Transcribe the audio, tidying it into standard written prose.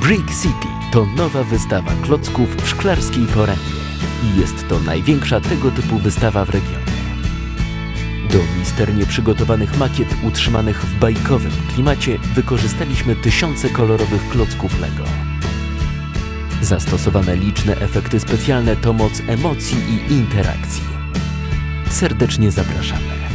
Brick City to nowa wystawa klocków w Szklarskiej Porębie i jest to największa tego typu wystawa w regionie. Do misternie przygotowanych makiet utrzymanych w bajkowym klimacie wykorzystaliśmy tysiące kolorowych klocków Lego. Zastosowane liczne efekty specjalne to moc emocji i interakcji. Serdecznie zapraszamy.